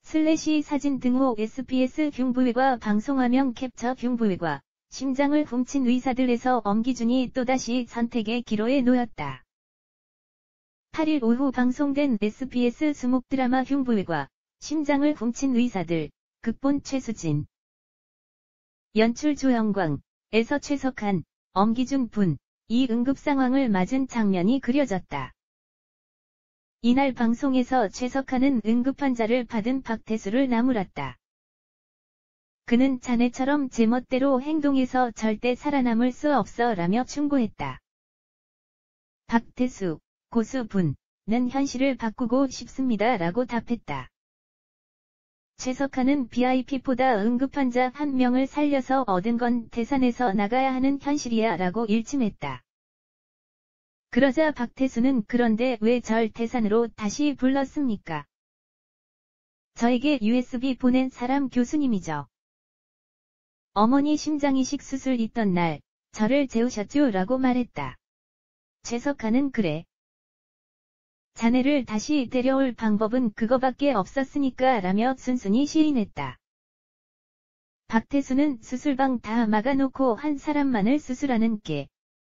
사진 등호 SBS 흉부외과 방송화면 캡처 흉부외과 심장을 훔친 의사들에서 엄기준이 또다시 선택의 기로에 놓였다. 8일 오후 방송된 SBS 수목 드라마 흉부외과 심장을 훔친 의사들, 극본 최수진, 연출 조영광에서 최석한, 엄기준 분, 이 응급 상황을 맞은 장면이 그려졌다. 이날 방송에서 최석한은 응급환자를 받은 박태수를 나무랐다. 그는 자네처럼 제멋대로 행동해서 절대 살아남을 수 없어 라며 충고했다. 박태수, 고수 분은 현실을 바꾸고 싶습니다 라고 답했다. 최석한은 VIP보다 응급환자 한 명을 살려서 얻은 건 태산에서 나가야 하는 현실이야 라고 일침했다. 그러자 박태수는 그런데 왜 절 태산으로 다시 불렀습니까? 저에게 USB 보낸 사람 교수님이죠. 어머니 심장이식 수술 있던 날 저를 재우셨죠 라고 말했다. 최석한은 그래. 자네를 다시 데려올 방법은 그거밖에 없었으니까 라며 순순히 시인했다. 박태수는 수술방 다 막아놓고 한 사람만을 수술하는 게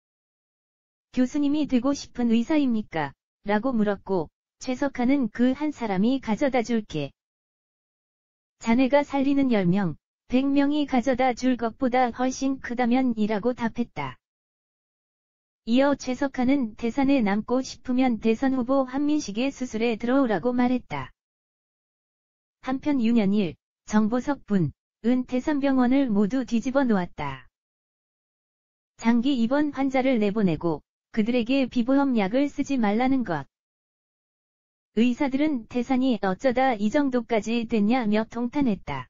교수님이 되고 싶은 의사입니까? 라고 물었고, 최석한은 그 한 사람이 가져다 줄게. 자네가 살리는 10명, 100명이 가져다 줄 것보다 훨씬 크다면 이라고 답했다. 이어 최석한은 태산에 남고 싶으면 대선 후보 한민식의 수술에 들어오라고 말했다. 한편 윤현일, 정보석 분은 태산병원을 모두 뒤집어 놓았다. 장기 입원 환자를 내보내고 그들에게 비보험 약을 쓰지 말라는 것. 의사들은 태산이 어쩌다 이 정도까지 됐냐며 통탄했다.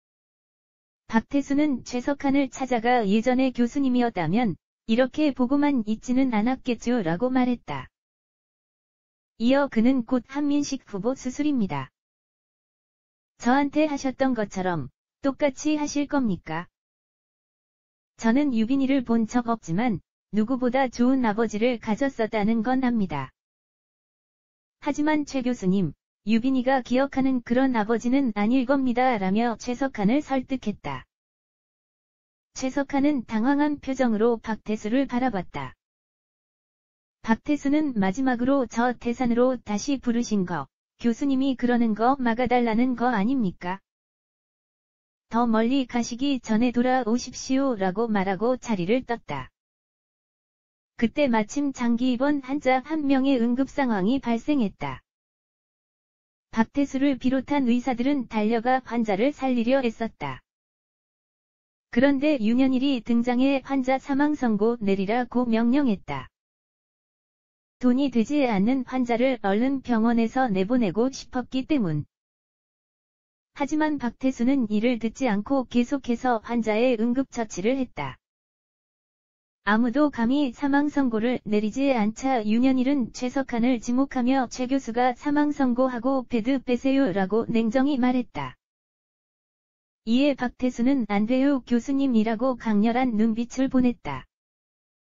박태수는 최석한을 찾아가 예전에 교수님이었다면 이렇게 보고만 있지는 않았겠죠 라고 말했다. 이어 그는 곧 한민식 후보 수술입니다. 저한테 하셨던 것처럼 똑같이 하실 겁니까? 저는 유빈이를 본 적 없지만 누구보다 좋은 아버지를 가졌었다는 건 압니다. 하지만 최 교수님, 유빈이가 기억하는 그런 아버지는 아닐 겁니다 라며 최석한을 설득했다. 최석한은 당황한 표정으로 박태수를 바라봤다. 박태수는 마지막으로 저 태산으로 다시 부르신 거, 교수님이 그러는 거 막아달라는 거 아닙니까? 더 멀리 가시기 전에 돌아오십시오 라고 말하고 자리를 떴다. 그때 마침 장기 입원 환자 한 명의 응급 상황이 발생했다. 박태수를 비롯한 의사들은 달려가 환자를 살리려 애썼다. 그런데 윤현일이 등장해 환자 사망 선고 내리라고 명령했다. 돈이 되지 않는 환자를 얼른 병원에서 내보내고 싶었기 때문. 하지만 박태수는 이를 듣지 않고 계속해서 환자의 응급처치를 했다. 아무도 감히 사망 선고를 내리지 않자 윤현일은 최석한을 지목하며 최 교수가 사망 선고하고 패드 빼세요 라고 냉정히 말했다. 이에 박태수는 안 돼요 교수님이라고 강렬한 눈빛을 보냈다.